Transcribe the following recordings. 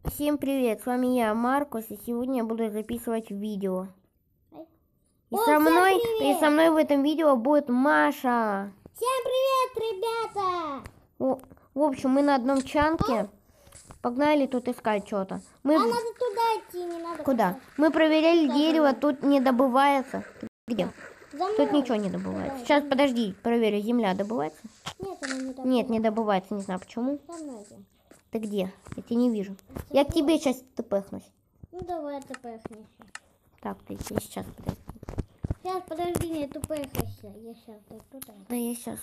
Всем привет, с вами я, Маркус, и сегодня я буду записывать видео. И со мной в этом видео будет Маша. Всем привет, ребята! В общем, мы на одном чанке. Погнали тут искать что-то. Надо туда идти, не надо. Куда? Мы проверяли дерево, тут не добывается. Где? Тут ничего не добывается. Сейчас, подожди, проверю, земля добывается? Нет, она не добывается. Нет, не добывается, не знаю почему. Ты где? Я тебя не вижу. Я к тебе сейчас тпхнусь. Ну давай тпхнешься. Так, ты сейчас подожди. Сейчас, подожди, не тпхайся. Я сейчас туда. Да я сейчас.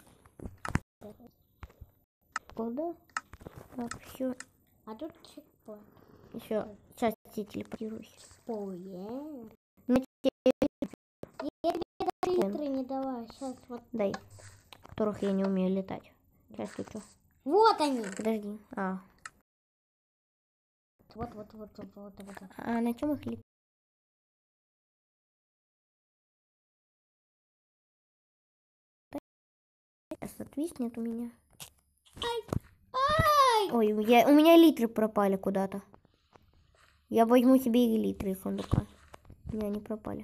Куда? Так, все. А тут чекпоинт. Еще. Сейчас я телепортируюсь. Чекпоинт. Ну, Я тебе даже литры не давай. Сейчас вот. дай. Которых я не умею летать. Сейчас ты что? Вот они. Подожди. Вот. А на чем их летать? Сейчас отвиснет у меня. Ай! Ой, у меня литры пропали куда-то. Я возьму себе и литры из сундука. У меня они пропали.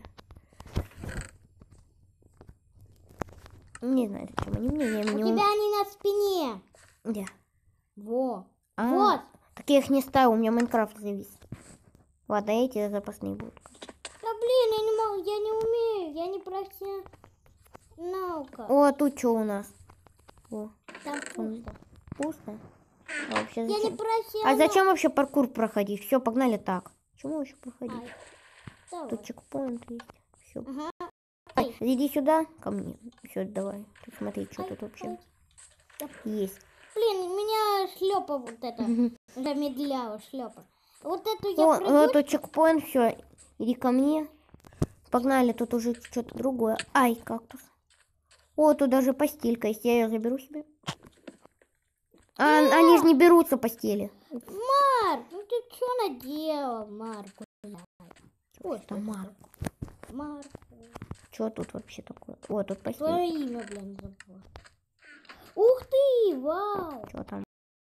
Не знаю, зачем они мне. У тебя они на спине. Где? Вот. Так я их не ставил, у меня Майнкрафт завис. Ладно, эти запасные будут. Да блин, я не могу, я не умею, я не профессионалка. О, тут что у нас? О, там пусто. Пусто? А, вообще, я зачем? не профессионал. А зачем вообще паркур проходить? Все, погнали так. Почему еще проходить? Тут чекпоинт есть. Все. Ага. Иди сюда ко мне. Все, давай. Тут смотри, что тут вообще есть. Блин, у меня шлепа вот это. Замедляла шлепа. Вот эту я пройду. Вот тут чекпоинт, все. Иди ко мне. Погнали, тут уже что-то другое. Ай, кактус. О, тут даже постелька есть. Я ее заберу себе. Они же не берутся постели. Марк, ну ты что наделал, Марку? Ой, это Марк. Марк. Что тут вообще такое? О, тут постель. Твое имя, блин, забыл. Ух ты, вау. Что там?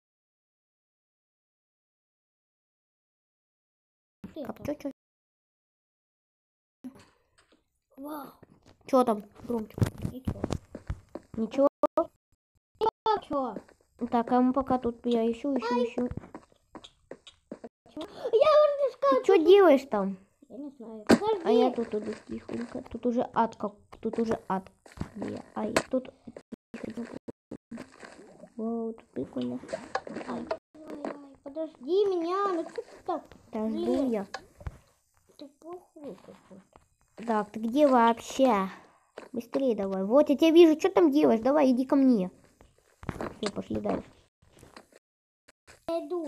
Что? Вау. Что там? Громче. Ничего. Чё? Так, а мы пока тут я ищу. Я уже сказала. Ты что делаешь там? Я не знаю. Подожди. А я тут иду тихонько. Тут уже ад как. Тут уже ад. Ай, тут. Вау, тут прикольно. Ай, подожди меня, ну что ты так? Да жду я. Ты плохой какой-то. Так, ты где вообще? Быстрее давай. Вот я тебя вижу, что там делаешь? Давай, иди ко мне. Все, пошли дальше. Я иду.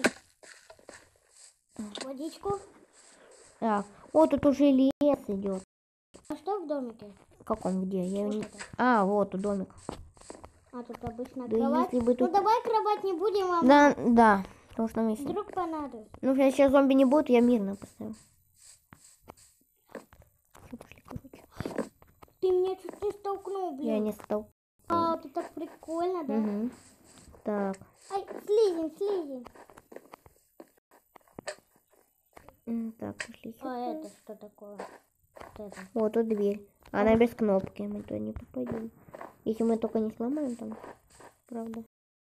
Водичку. Так, вот тут уже лес идет. А что в домике? В каком где? Я Вот не... это. А, вот домик. А тут обычно Да кровать. если бы тут... Ну давай кровать не будем, а Да, потому что мы еще... вдруг понадобится. Ну, если сейчас зомби не будут, я мирно поставил. Все, пошли, короче. Ты меня чуть не столкнул, блин. Я не стал. А, это так прикольно, да? Угу. Так. Ай, слизень. Так, пошли. А это что такое? Вот это. Вот тут дверь. Она без кнопки, мы туда не попадем. Если мы только не сломаем там, правда.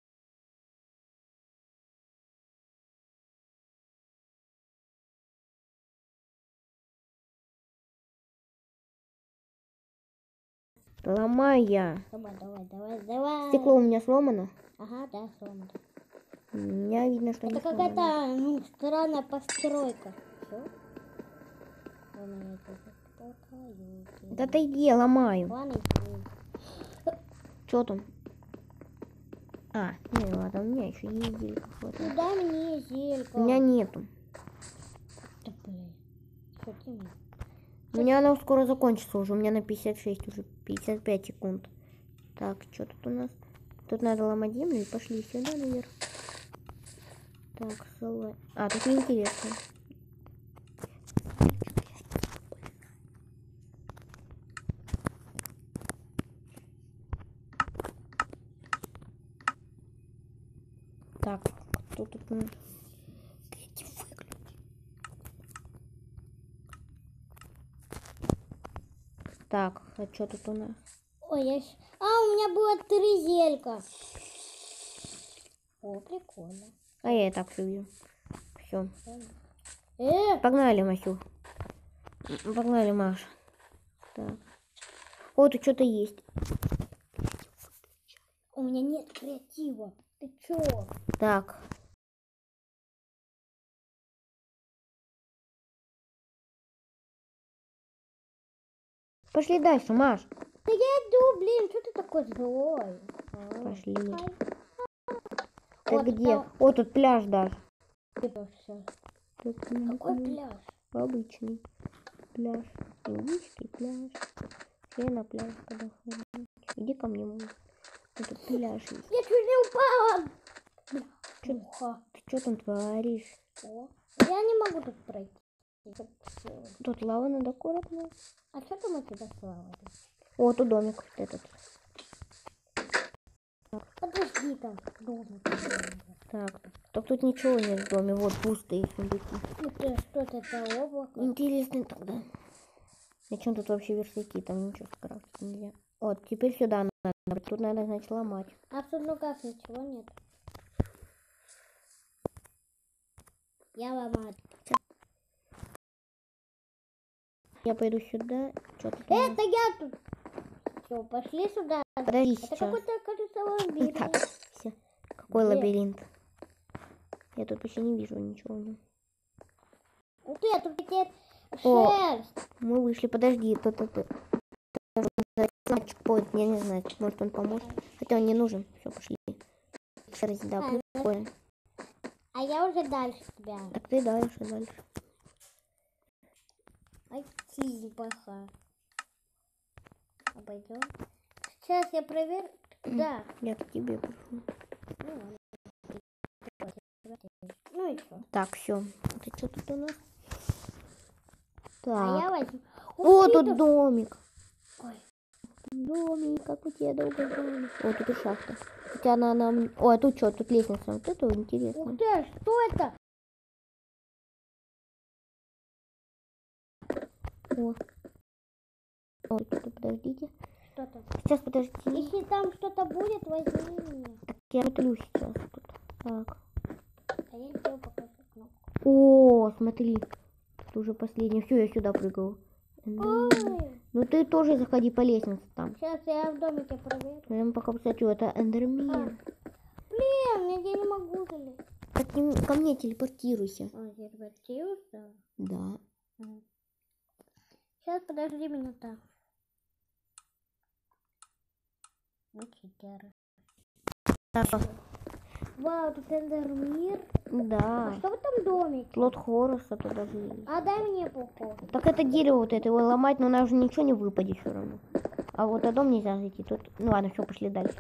Ломаю я. Давай. Стекло у меня сломано. Ага, да, сломано. У меня видно, что Это не какая-то странная постройка. Что? Да отойди, я ломаю. Ладно, Что там? А, не, ладно, у меня еще есть зелька. ну дай мне зелька. У меня нету. Да, блин. Что ты мне? У меня оно скоро закончится уже. У меня на 56 уже 55 секунд. Так, что тут у нас? Тут надо ломать землю и пошли сюда наверх. Так, соло. А, тут неинтересно. Так, кто тут у нас? Эти выключи. Так, а что тут у нас? Ой, А, у меня было 3 зелька. О, прикольно. А я и так все вижу. Все. Э, Погнали, Масю. Погнали, Маша. Так. О, тут что-то есть. у меня нет креатива. Ты чё? Так. Пошли дальше, Маш. Да я иду, блин, что ты такой злой? Пошли. Ай. Ты Вот где? там- О, тут пляж даже. Всё. Тут Какой пляж? обычный пляж. Индийский пляж. Все на пляж подошли. Иди ко мне, мой. Тут пляж есть. Я чуть не упала. Чё- Муха. Ты что там творишь? О, я не могу тут пройти. Тут лава надо аккуратно. А что там у тебя слава? О, тут домик этот. Подожди там. Домик. Так тут ничего нет в доме. Вот пустые сундуки. Это что-то это облако. Интересно тогда. Зачем тут вообще верстаки? Там ничего скрафтить нельзя. Вот, теперь сюда надо. Тут надо, значит, ломать. А в сундуках ничего нет. Я ломаю. Я пойду сюда. Что-то Это я тут. Все, пошли сюда. Подожди Это сейчас. какой-то, кажется, лабиринт. Так, все. Какой Где? лабиринт? Я тут вообще не вижу ничего. Ух ты, а тут теперь О. шерсть. Мы вышли, подожди. Чекпоинт, я не знаю, может он поможет. Хотя он не нужен. Все, пошли. Шерсть, да, прикольно. А я уже дальше тебя. Так ты дальше. Ай, сизи плоха. Обойдем. Сейчас я проверю. Да. Я к тебе пришел. Ну и что? Так, все. Это что тут у нас? А я Так. возьму. О, Ух ты, тут домик. Ой. Домик, как у тебя долго звали? О, тут и шахта. Хотя она нам... О, а тут что? Тут лестница. Вот это интересно. Ух ты, а что это? О. О, тут, подождите. Что там? Сейчас, подожди. Если там что-то будет, возьми меня. Так, я смотрю сейчас тут. Так. А я сделаю пока кнопку. О, смотри. Тут уже последний. Все, я сюда прыгаю. Ой. Ну ты тоже заходи по лестнице там. Сейчас я в домике проверю. Я пока, кстати, это эндермен. Блин, я не могу залезть. Так, ко мне телепортируйся. Ой, я телепортируюсь. Да. Сейчас подожди минуту. Читеры. Вау, тут эндермир. Да. А что в этом домике? Плод Хороса туда же есть. А дай мне пухов. Так это дерево вот это, его ломать, но у нас же ничего не выпадет все равно. А вот о дом нельзя зайти. Тут... Ну ладно, все, пошли дальше.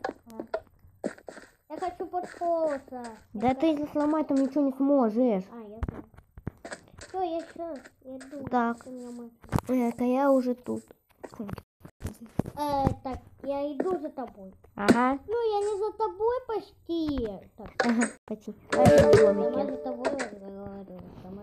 Я хочу под холоса. Да ты если сломать, там ничего не сможешь. А, я знаю. Все, я сейчас иду. Так. У меня мать. Это я уже тут. Так, я иду за тобой. Ага. Ну, я не за тобой почти. Так, Ага, почти. А я в сама домике. за тобой разговариваю. Сама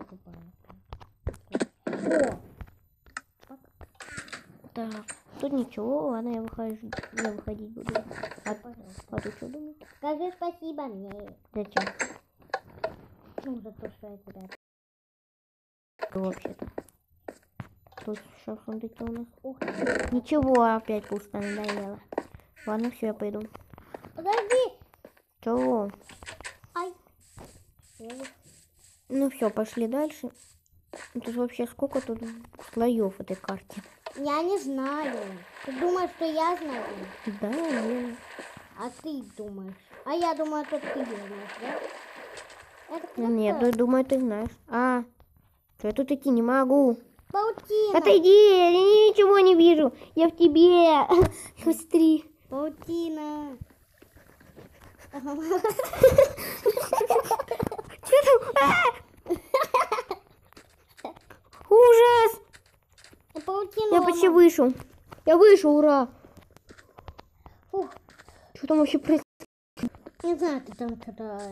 тупая. О, Так, тут ничего, ладно, я выходить буду. А ты что думаешь? скажи спасибо мне. Зачем? Ну, за то, что я тебя... Вообще-то. Тут что в сундуке у нас? Ух ты. Ничего, опять пусто, надоело. Ладно, все, я пойду. Подожди. Чего? Ай. Ну все, пошли дальше. Тут вообще сколько тут слоев в этой карте? Я не знаю. Ты думаешь, что я знаю? Да, наверное. А ты думаешь? А я думаю, что ты знаешь, да? Это кто? Нет, ну, думаю, ты знаешь. А, что я тут идти не могу. Паутина. Отойди, я ничего не вижу. Я в тебе. Быстрее. Паутина. Ужас! Паутина. Я почти вышел. Я вышел, ура! Фух. Что там вообще происходит? Не знаю, ты там что-то...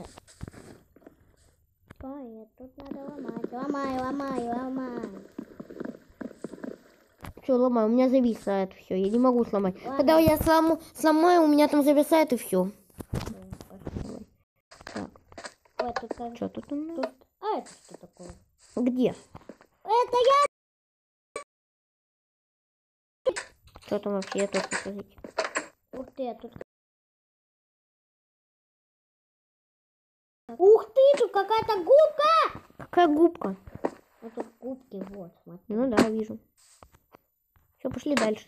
Ой, тут надо ломать. Ломай. Что, ломаю? У меня зависает все. Я не могу сломать. Ладно. Когда я сломаю, у меня там зависает и все. Так, Ой, тут как... что тут у нас? Тут... А это что такое? Где? Это я... Что там вообще? Я тоже покажите. Ух ты, а тут... Ух ты, тут какая-то губка! Какая губка? Вот тут губки, вот, смотри. Ну да, вижу. Все, пошли дальше.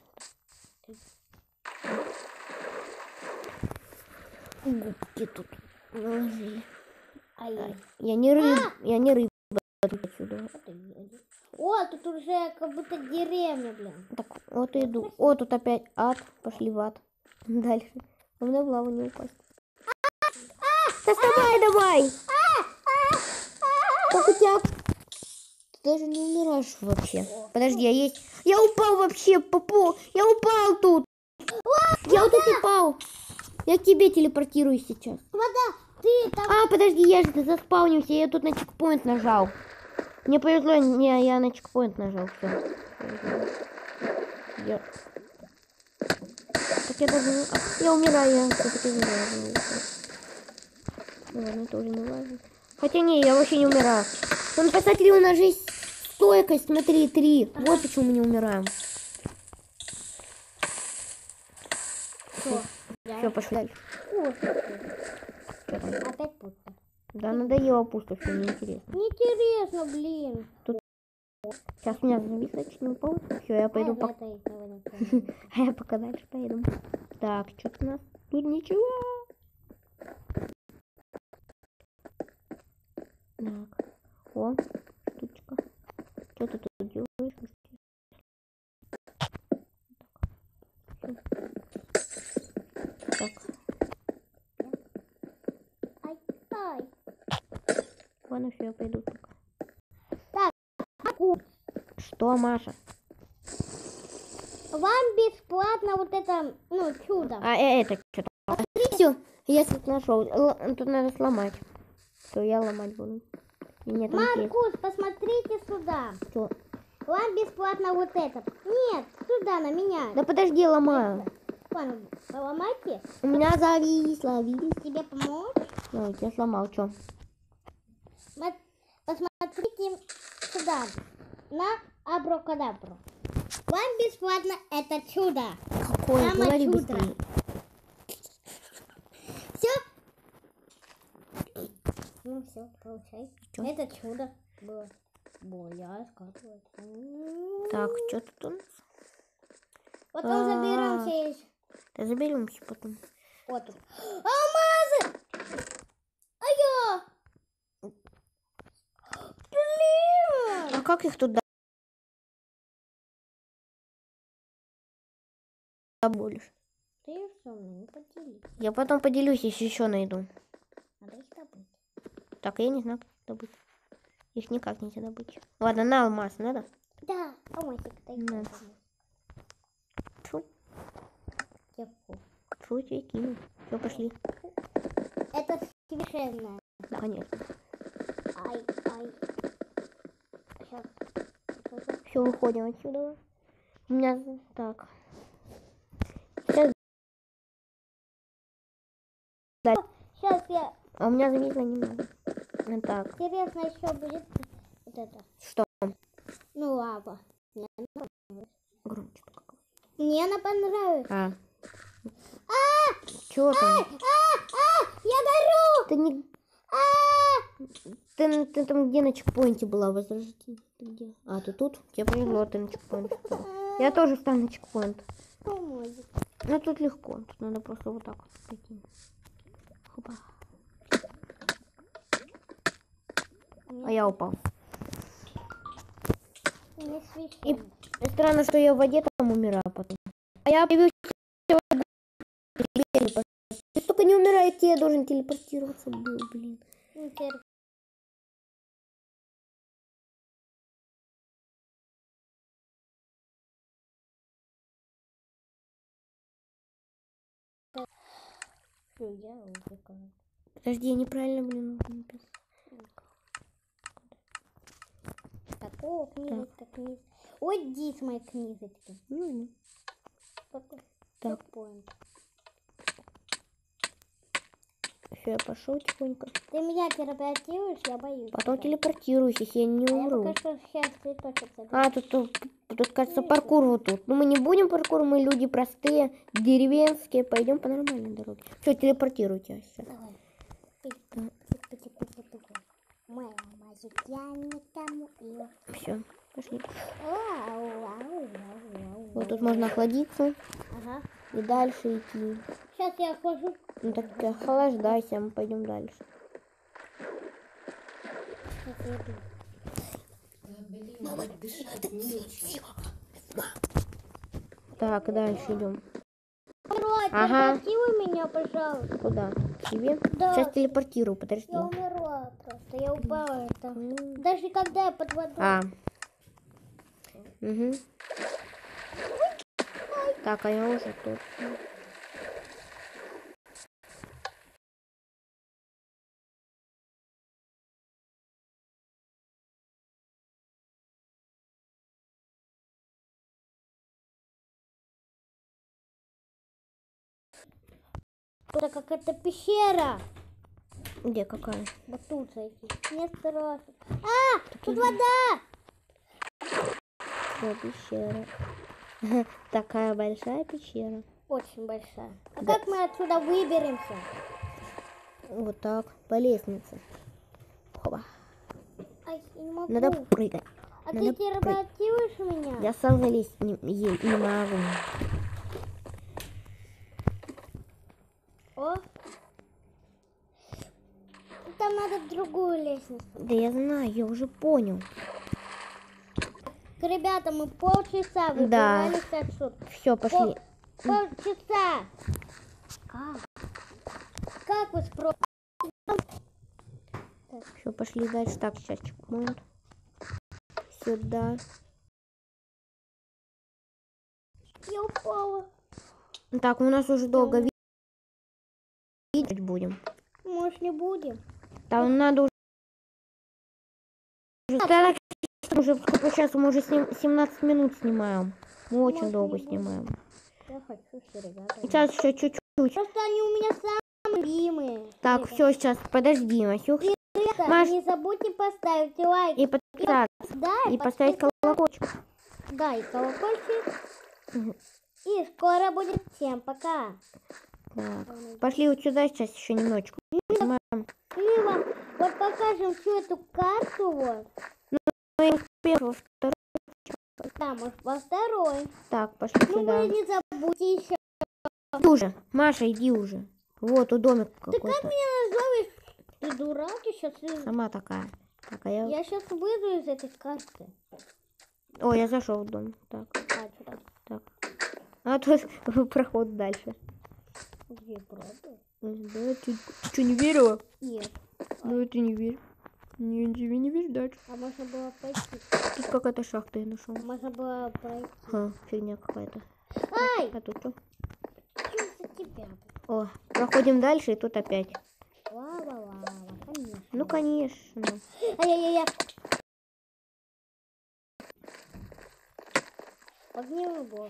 Губки тут наложили. Ай-яй. Я не рыба отсюда. О, тут уже как будто деревня, блин. Так, вот и иду. О, тут опять ад. Пошли в ад. Дальше. Главное в лаву не упасть. Доставай давай! Как у тебя... Ты даже не умираешь вообще. Подожди, я есть... Я упал вообще по полу. Я упал тут. Я вот тут упал. Я к тебе телепортируюсь сейчас. Вода, ты там... А, подожди, я же заспаунился. Я тут на чекпоинт нажал. Мне повезло, не, я на чекпоинт нажал. Все. Я... Так я даже... Я умираю, я все-таки умираю. Ну ладно, это уже не важно. Хотя не, я вообще не умираю. Вон, посмотри, у нас же есть стойкость, смотри, 3. Вот почему мы не умираем. Что? Все, пошли дальше. Опять пусто. Да, надоело пусто, все неинтересно. Неинтересно, блин. Сейчас у меня зависает, не упал. Все, я пойду А, пока. это. А я пока дальше поеду. Так, что-то у нас тут ничего. Так, о, штучка. Что ты тут делаешь? Так, Ай. ладно, все, я пойду пока. Так, Что, Маша? вам бесплатно вот это, ну, чудо. А, это что-то. Все, я тут нашел. Тут надо сломать. Все, я ломать буду. И нет, Маркус, посмотрите сюда. Что? Вам бесплатно вот это. Нет, сюда, на меня. Да подожди, я ломаю. Ладно, поломайте. У меня зависло, видишь? Тебе помочь? Ой, я сломал, что? Посмотрите сюда. На абракадабру. Вам бесплатно это чудо. Какое? Самое Говори чудо. быстрее. Все. Ну все, получай. Чё? Это чудо было. Я скатываю. Так, что тут у нас? Потом А. заберемся еще. Да заберемся потом. Вот тут. Алмазы! А я! Блин! А как их тут добудешь? Ты со мной не поделись. Я потом поделюсь, если еще найду. Надо их добыть. Так, я не знаю, как их добыть. Их никак нельзя добыть. Ладно, на алмаз надо? Да, алмазик, дай. На. Фу, Кепку. фу, тебе кину. Все, пошли. Это совершенно. Да, конечно. Ай. Сейчас. Все, выходим отсюда. У меня так. Сейчас. Сейчас я... А у меня зависло немного. Ну, так. Интересно еще будет вот это. Что? Ну, лава. Громче пока. Мне она понравилась. А. Чё там? Я горю! Ты не... Ты там где на чекпоинте была? Возражите. Ты где? А, ты тут? Тебе повезло, ты на чекпоинте стал. Я тоже встану на чекпоинт. Помоги. Ну тут легко. Тут надо просто вот так вот пройти. Хопа. А я упал. Не И священно. странно, что я в воде там умираю потом. А я появился в воде. Ты только не умираете, я должен телепортироваться был, блин. Интересно. Всё, я увлекаюсь. Подожди, я неправильно, блин, написал. Такого книга, так не... Уйди с моей книжечки. Ну, так. Все, я пошел тихонько. Ты меня телепортируешь, я боюсь. Потом телепортируюсь, если я не А я умру. пока что сейчас цветочек соберу. А, тут, кажется, паркур вот тут. Ну, мы не будем паркур, мы люди простые, деревенские. Пойдем по нормальной дороге. Все, телепортируйте сейчас. Давай. Моя мазик, я никому ее. Все, пошли. Вау. Вот тут можно охладиться Ага. и дальше идти. Сейчас я хожу. Ну так охлаждайся, мы пойдем дальше. Сейчас я иду. Так, дальше идем. Рот, Ага. телепортируй меня, пожалуйста. Куда? К тебе? Да. Сейчас телепортирую, подожди. Я умерла просто, я упала там. Даже когда я под водой. А. Угу. Так, а я уже тут. Это какая-то пещера. Где какая? Вот тут зайти. Не страшно. А, тут вода. Что, пещера? Такая большая пещера. Очень большая. А Да. как мы отсюда выберемся? Вот так, по лестнице. Хоба. Ай, я не могу. Надо прыгать. А надо ты телепортируешь меня? Я сам залезть не могу. О. Там надо другую лестницу. Да я знаю, я уже понял. Ребята, мы полчаса выбирались отсюда. Все, пошли. Полчаса. Как вы спросите? Все, пошли дальше. Так, сейчас чекпоинт. Сюда. Я упала. Так, у нас уже долго видеть будем. Может, не будем? Там надо уже... Уже сколько сейчас мы уже 17 минут снимаем. Мы очень Может, долго не будем. снимаем. Я хочу все, ребята. Сейчас еще чуть-чуть. Просто они у меня самые любимые. Так, Ребята. все, сейчас подожди, Масюх. Ребята, Маш. не забудьте поставить лайк. И подписаться. Да, И поставить колокольчик. Да, и колокольчик. Мгм. И скоро будет. Всем пока. Так, пошли вот сюда сейчас еще немножечко. Снимаем. Мы вам вот покажем всю эту карту. Вот. Мы успеем во второй. Да, может, во второй. Так, пошли Ну, сюда. вы не забудьте еще. Иди уже. Маша, иди уже. Вот, у домик Ты как какой-то. меня назовешь? Ты дурак, я сейчас... Сама такая. Так, а я... Я сейчас выйду из этой карты. О, я зашел в дом. Так, А, сюда. так. А тут проход дальше. Где, правда? Да, ты что, не верила? Нет. Ну, ты не верь. Не, тебе не верь дальше. А можно было пойти. Тут какая-то шахта я нашел. Можно было пройти. Ха, фигня какая-то. Ай! А тут что? Что за тебя? О, проходим дальше, и тут опять. Ла-ла-ла, конечно. Ну, конечно. Ай-яй-яй. Огневый блок.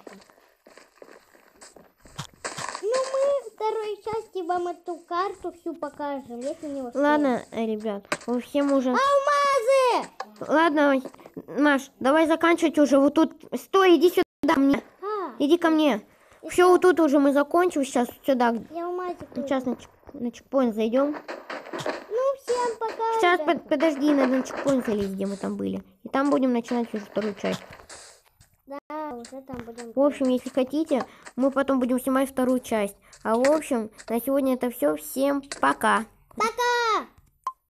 Ну, мы в второй части вам эту карту всю покажем, если не успеем. Ладно, ребят, вы всем уже... Алмазы! Ладно, Маш, давай заканчивать уже. Вот тут... Стой, иди сюда мне. А, Иди ко мне. Все, вот тут уже мы закончим. Сейчас сюда. я алмазик. Сейчас на чекпоинт зайдем. Ну, всем пока. Сейчас уже. подожди, надо на чекпоинт залезть, где мы там были. И там будем начинать уже вторую часть. Да, уже там будем. В общем, если хотите, мы потом будем снимать вторую часть. А в общем, на сегодня это все. Всем пока. Пока!